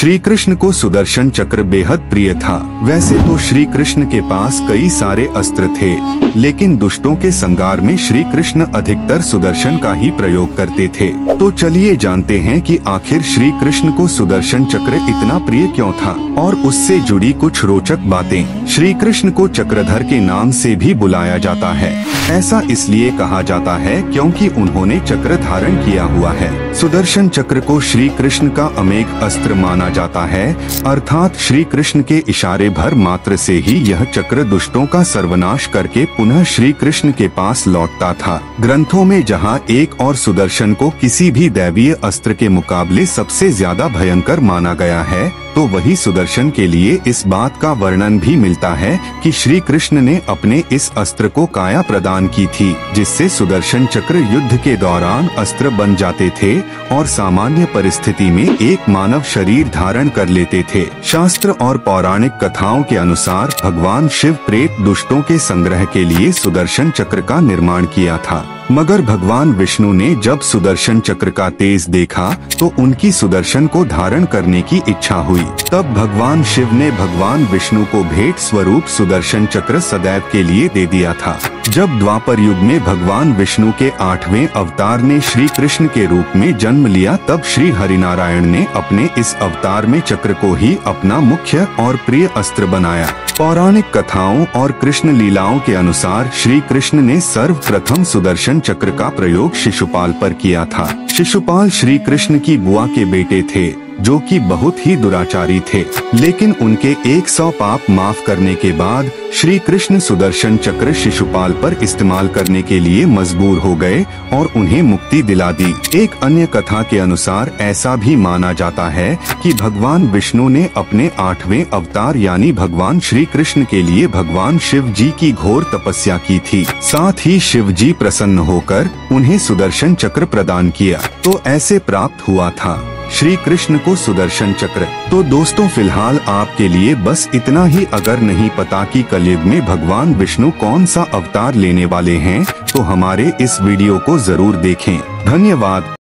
श्री कृष्ण को सुदर्शन चक्र बेहद प्रिय था। वैसे तो श्री कृष्ण के पास कई सारे अस्त्र थे, लेकिन दुष्टों के संगार में श्री कृष्ण अधिकतर सुदर्शन का ही प्रयोग करते थे। तो चलिए जानते हैं कि आखिर श्री कृष्ण को सुदर्शन चक्र इतना प्रिय क्यों था और उससे जुड़ी कुछ रोचक बातें। श्री कृष्ण को चक्रधर के नाम से भी बुलाया जाता है। ऐसा इसलिए कहा जाता है क्योंकि उन्होंने चक्र धारण किया हुआ है। सुदर्शन चक्र को श्री कृष्ण का अमेघ अस्त्र माना जाता है, अर्थात श्री कृष्ण के इशारे भर मात्र से ही यह चक्र दुष्टों का सर्वनाश करके पुनः श्री कृष्ण के पास लौटता था। ग्रंथों में जहाँ एक और सुदर्शन को किसी भी दैवीय अस्त्र के मुकाबले सबसे ज्यादा भयंकर माना गया है, तो वही सुदर्शन के लिए इस बात का वर्णन भी मिलता है कि श्री कृष्ण ने अपने इस अस्त्र को काया प्रदान की थी, जिससे सुदर्शन चक्र युद्ध के दौरान अस्त्र बन जाते थे और सामान्य परिस्थिति में एक मानव शरीर धारण कर लेते थे। शास्त्र और पौराणिक कथाओं के अनुसार भगवान शिव प्रेत दुष्टों के संग्रह के लिए सुदर्शन चक्र का निर्माण किया था, मगर भगवान विष्णु ने जब सुदर्शन चक्र का तेज देखा तो उनकी सुदर्शन को धारण करने की इच्छा हुई। तब भगवान शिव ने भगवान विष्णु को भेंट स्वरूप सुदर्शन चक्र सदैव के लिए दे दिया था। जब द्वापर युग में भगवान विष्णु के 8वें अवतार ने श्री कृष्ण के रूप में जन्म लिया, तब श्री हरिनारायण ने अपने इस अवतार में चक्र को ही अपना मुख्य और प्रिय अस्त्र बनाया। पौराणिक कथाओं और कृष्ण लीलाओं के अनुसार श्री कृष्ण ने सर्वप्रथम सुदर्शन चक्र का प्रयोग शिशुपाल पर किया था। शिशुपाल श्री कृष्ण की बुआ के बेटे थे, जो कि बहुत ही दुराचारी थे, लेकिन उनके 100 पाप माफ करने के बाद श्री कृष्ण सुदर्शन चक्र शिशुपाल पर इस्तेमाल करने के लिए मजबूर हो गए और उन्हें मुक्ति दिला दी। एक अन्य कथा के अनुसार ऐसा भी माना जाता है कि भगवान विष्णु ने अपने 8वें अवतार यानी भगवान श्री कृष्ण के लिए भगवान शिव जी की घोर तपस्या की थी। साथ ही शिव जी प्रसन्न होकर उन्हें सुदर्शन चक्र प्रदान किया, तो ऐसे प्राप्त हुआ था श्री कृष्ण को सुदर्शन चक्र। तो दोस्तों, फिलहाल आपके लिए बस इतना ही। अगर नहीं पता कि कलयुग में भगवान विष्णु कौन सा अवतार लेने वाले हैं, तो हमारे इस वीडियो को जरूर देखें। धन्यवाद।